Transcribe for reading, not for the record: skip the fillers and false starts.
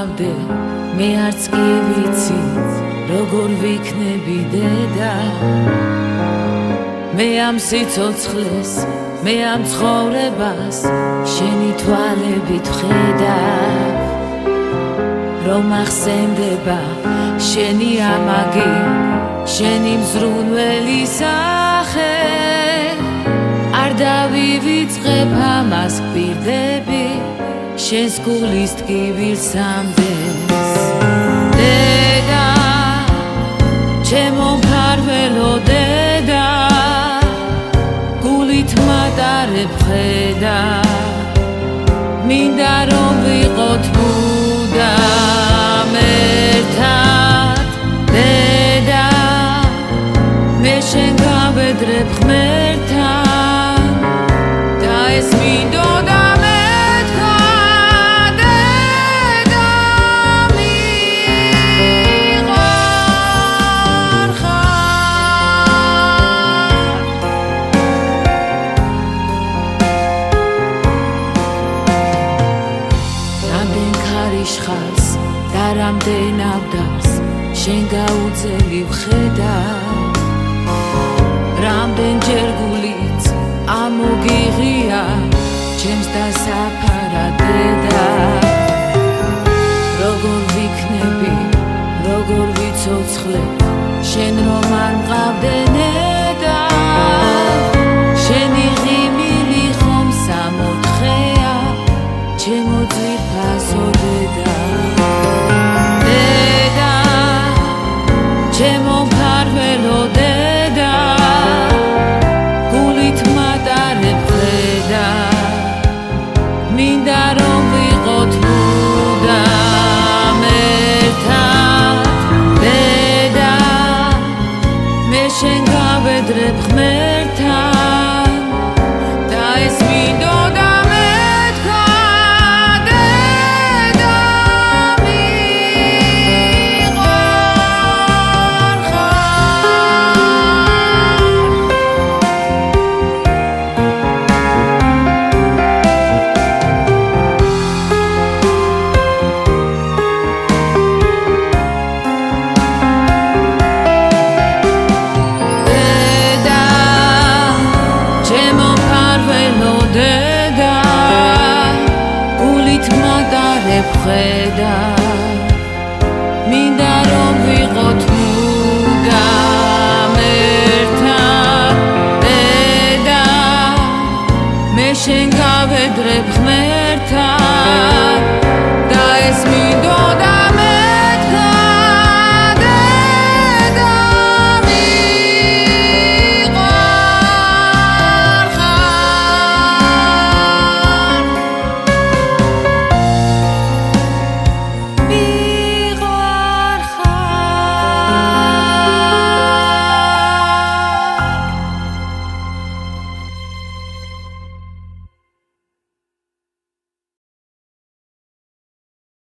მყავდე მე არც კი ვიცი როგორ ვიქნები დედა მე ამ სიცოცხლეს მე ამ ცხოვრებას შენი თვალებით ვხედავ რომ ახსენდება შენი ამაგი შენი მზრუნველი სახე არ დავივიწყებ ამას გვირდები შენს გულის ტკივილს ამდენს დედა ჩემო მფარველო დედა გულით მატარებ ხედა მინდა რომ ვიყოთ მუდამ ერთად დედა მე შენ გავედრებ ღმერთთან და ეს მინდოდა შხას და რამდენ ავდარს შენ გაუძელი ვხედავ რამდენჯერ გულიც ამოგიღია ჩემს დასაფარა დედა როგორ ვიქნები როგორ ვიცოცხლებ შენ რომ არ მყავდე ნედა შენი ღიმილი ხომ სამოთხეა ჩემო ძვირფასო დედა დედა ჩემო მფარველო დედა გულით მატარებ ხედა მინდა რომ ვიყოთ მუდამ ერთად დედა მე შენ გავედრებ ღმერთთან და ეს მინდოდა ხედა